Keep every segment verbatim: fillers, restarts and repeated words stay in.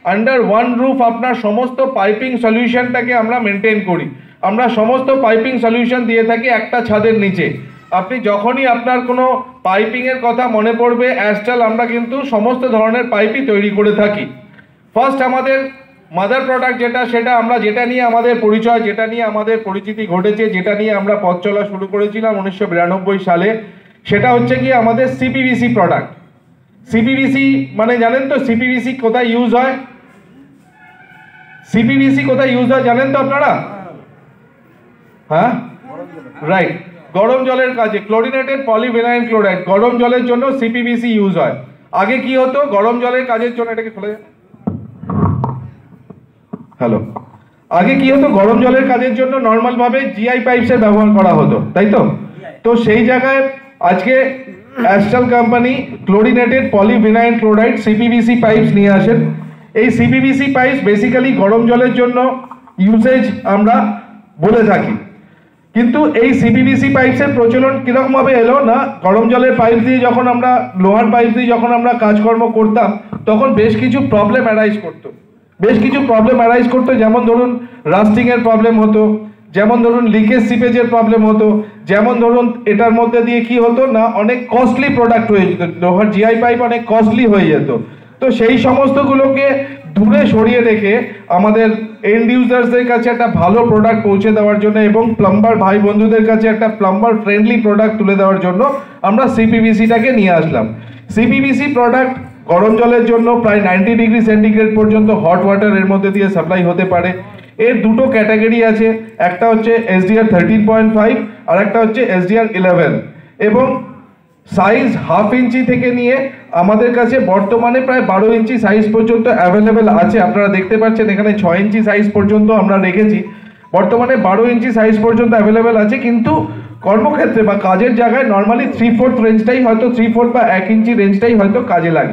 Under one roof আপনার সমস্ত piping সলিউশনটাকে আমরা মেনটেন করি। আমরা সমস্ত পাইপিং সলিউশন দিয়ে থাকি একটা ছাদের নিচে। আপনি যখনই আপনার কোনো পাইপিংয়ের কথা মনে পড়বে, অ্যাস্ট্রাল আমরা কিন্তু সমস্ত ধরনের পাইপই তৈরি করে থাকি। ফার্স্ট আমাদের মাদার প্রোডাক্ট যেটা, সেটা আমরা যেটা নিয়ে আমাদের পরিচয়, যেটা নিয়ে আমাদের পরিচিতি ঘটেছে, যেটা নিয়ে আমরা পথ চলা শুরু করেছিলাম উনিশশো বিরানব্বই সালে, সেটা হচ্ছে কি আমাদের সিপিভিসি প্রোডাক্ট। সিপিভিসি মানে জানেন তো সিপিভিসি কোথায় ইউজ হয়? সিপিভিসি কোথায় ইউজ হয় জানেন তো আপনারা? হ্যাঁ, রাইট, গরম জলের কাজে। ক্লোরিনেটেড পলিভিনাইল ক্লোরাইড, গরম জলের জন্য সিপিভিসি ইউজ হয়। আগে কি হতো, গরম জলের কাজের জন্য, এটাকে খুলে হ্যালো আগে কি হতো, গরম জলের কাজের জন্য নর্মাল ভাবে জিআই পাইপসের ব্যবহার করা হতো, তাই তো? তো সেই জায়গায় আজকে Astral company chlorinated polyvinyl chloride CPVC pipes নিয়ে আসেন। এই সিপিভিসি পাইপস বেসিক্যালি গরম জলের জন্য ইউসেজ আমরা বলে থাকি, কিন্তু এই সিপিভিসি পাইপসের প্রচলন কিরকম ভাবে এলো না, গরম জলের পাইপ দিয়ে যখন আমরা লোহার পাইপ দিয়ে যখন আমরা কাজকর্ম করতাম, তখন বেশ কিছু প্রবলেম অ্যারাইজ করতো বেশ কিছু প্রবলেম অ্যারাইজ করতো যেমন ধরুন রাস্টিং এর প্রবলেম হতো, যেমন ধরুন লিকেজ সিপেজের প্রবলেম হতো, যেমন ধরুন এটার মধ্যে দিয়ে কি হতো না অনেক কস্টলি প্রোডাক্ট হয়ে যেত, লোহার জিআই পাইপ অনেক কস্টলি হয়ে যেত। তো সেই সমস্তগুলোকে দূরে সরিয়ে রেখে আমাদের এন্ড ইউজার্সদের কাছে একটা ভালো প্রোডাক্ট পৌঁছে দেওয়ার জন্য এবং প্লাম্বার ভাই বন্ধুদের কাছে একটা প্লাম্বার ফ্রেন্ডলি প্রোডাক্ট তুলে দেওয়ার জন্য আমরা সিপিভিসিটাকে নিয়ে আসলাম। সিপিভিসি প্রোডাক্ট গরম জলের জন্য প্রায় নাইনটি ডিগ্রি সেন্টিগ্রেড পর্যন্ত হট ওয়াটার এর মধ্যে দিয়ে সাপ্লাই হতে পারে। এর দুটো ক্যাটাগরি আছে, একটা হচ্ছে এসডিআর থার্টিন পয়েন্ট ফাইভ আর একটা হচ্ছে এসডিআর ইলেভেন, এবং সাইজ হাফ ইঞ্চি থেকে নিয়ে আমাদের কাছে বর্তমানে প্রায় বারো ইঞ্চি সাইজ পর্যন্ত অ্যাভেলেবেল আছে। আপনারা দেখতে পাচ্ছেন এখানে ছয় ইঞ্চি সাইজ পর্যন্ত আমরা রেখেছি, বর্তমানে বারো ইঞ্চি সাইজ পর্যন্ত অ্যাভেলেবেল আছে। কিন্তু কর্মক্ষেত্রে বা কাজের জায়গায় নর্মালি থ্রি ফোর্থ রেঞ্জটাই হয়তো থ্রি ফোর্থ বা এক ইঞ্চি রেঞ্জটাই হয়তো কাজে লাগে।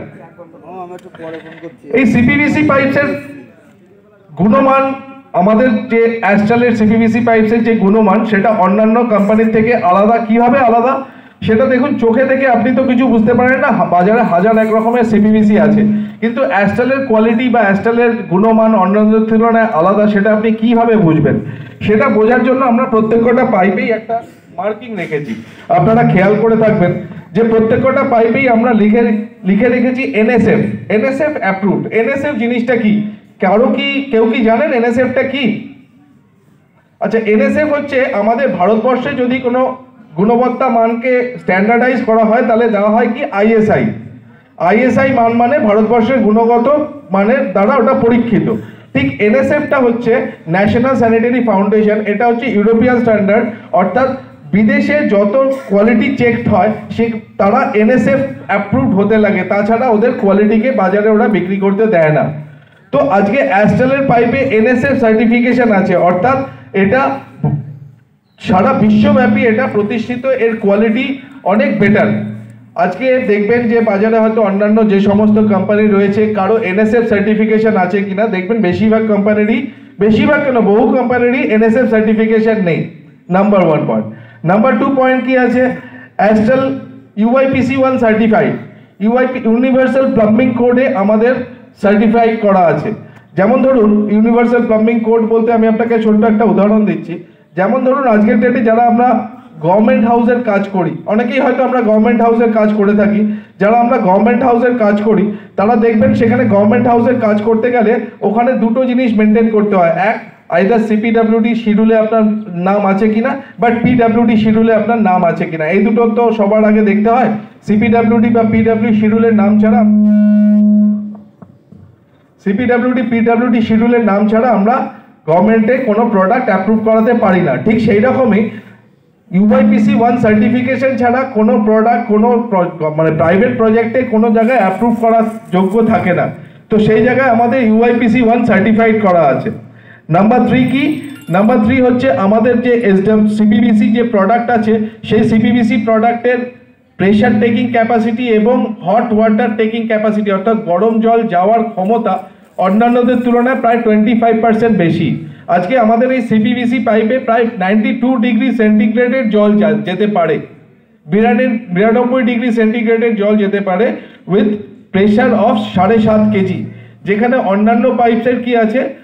এই সিপিভিসি পাইপসের গুণমান, আমাদের যে অ্যাস্ট্রালের সিপিভিসি পাইপসের যে গুণমান, সেটা অন্যান্য কোম্পানির থেকে আলাদা। কিভাবে আলাদা সেটা দেখুন, চোখে থেকে আপনি তো কিছু বুঝতে পারেন না, বাজারে হাজার এক রকমের সিপিভিসি আছে, কিন্তু অ্যাস্ট্রালের কোয়ালিটি বা অ্যাস্ট্রালের গুণমান অন্যান্যদের তুলনায় আলাদা, সেটা আপনি কিভাবে বুঝবেন? সেটা বোঝার জন্য আমরা প্রত্যেকটা পাইপেই একটা মার্কিং রেখেছি। আপনারা খেয়াল করে থাকবেন যে প্রত্যেকটা পাইপেই আমরা লিখে লিখে রেখেছি এনএসএফ, এনএসএফ অ্যাপ্রুভড। এনএসএফ জিনিসটা কি, কারো কি কেউ কি জানেন এনএসএফটা কি? আচ্ছা, এনএসএফ হচ্ছে আমাদের ভারতবর্ষে যদি কোনো গুণবত্তা মানকে স্ট্যান্ডার্ডাইজ করা হয় তাহলে দেওয়া হয় কি আইএসআই। আইএসআই মান মানে ভারতবর্ষের গুণগত মানের দ্বারা ওটা পরীক্ষিত। ঠিক এনএসএফটা হচ্ছে ন্যাশনাল স্যানিটারি ফাউন্ডেশন, এটা হচ্ছে ইউরোপিয়ান স্ট্যান্ডার্ড, অর্থাৎ বিদেশে যত কোয়ালিটি চেকড হয় সে তারা এনএসএফ অ্যাপ্রুভড হতে লাগে, তাছাড়া ওদের কোয়ালিটিকে বাজারে ওরা বিক্রি করতে দেয় না। তো আজকে অ্যাস্ট্রালের পাইপে এনএসএফ সার্টিফিকেশন আছে, অর্থাৎ এটা সারা বিশ্বব্যাপী এটা প্রতিষ্ঠিত, এর কোয়ালিটি অনেক বেটার। আজকে দেখবেন যে বাজারে হয়তো অন্যান্য যে সমস্ত কোম্পানি রয়েছে কারো এনএসএফ সার্টিফিকেশন আছে কিনা, দেখবেন বেশিরভাগ কোম্পানিরই, বেশিরভাগ কেন বহু কোম্পানিরই এনএসএফ সার্টিফিকেশন নেই। Number one point. Number two point কি আছে, Astral UIPC one certified, UIP universal plumbing কোডে আমাদের সার্টিফাইড করা আছে। যেমন ধরুন ইউনিভার্সাল প্লাম্বিং কোড বলতে আমি আপনাকে ছোট্ট একটা উদাহরণ দিচ্ছি। যেমন ধরুন আজকের ডেটে যারা আমরা গভর্নমেন্ট হাউসের কাজ করি, অনেকেই হয়তো আমরা গভর্নমেন্ট হাউসের কাজ করে থাকি, যারা আমরা গভর্নমেন্ট হাউসের কাজ করি তারা দেখবেন সেখানে গভর্নমেন্ট হাউসের কাজ করতে গেলে ওখানে দুটো জিনিস মেনটেন করতে হয়, এক আইদার সিপিডাব্লিউডি শিডিউলে আপনার নাম আছে কিনা, বাট পিডাব্লিউডি শিডিউলে আপনার নাম আছে কিনা, এই দুটো তো সবার আগে দেখতে হয়। সিপিডাব্লিউডি বা পিডাব্লিউ শিডিউলের নাম ছাড়া সিপিডাব্লিউডি পিডাব্লিউডি শিডিউলের নাম ছাড়া আমরা গভর্নমেন্টে কোনো প্রোডাক্ট অ্যাপ্রুভ করাতে পারি না। ঠিক সেই রকমই ইউআইপিসি ওয়ান সার্টিফিকেশন ছাড়া কোনো প্রোডাক্ট কোনো মানে প্রাইভেট প্রজেক্টে কোনো জায়গায় অ্যাপ্রুভ করার যোগ্য থাকে না। তো সেই জায়গায় আমাদের ইউআইপিসি ওয়ান সার্টিফাইড করা আছে। নাম্বার থ্রি কি, নাম্বার থ্রি হচ্ছে আমাদের যে এসডাম সিপিভিসি যে প্রোডাক্ট আছে সেই সিপিভিসি প্রোডাক্টের প্রেশার টেকিং ক্যাপাসিটি এবং হট ওয়াটার টেকিং ক্যাপাসিটি, অর্থাৎ গরম জল যাওয়ার ক্ষমতা অন্যান্যদের তুলনায় প্রায় টোয়েন্টি ফাইভ পার্সেন্ট বেশি। আজকে আমাদের এই সিপিভিসি পাইপে প্রায় নাইনটি টু ডিগ্রি সেন্টিগ্রেডের জল যেতে পারে, বিরানব্বই ডিগ্রি সেন্টিগ্রেডের জল যেতে পারে উইথ প্রেশার অফ সাড়ে সাত কেজি। যেখানে অন্যান্য পাইপসের কি আছে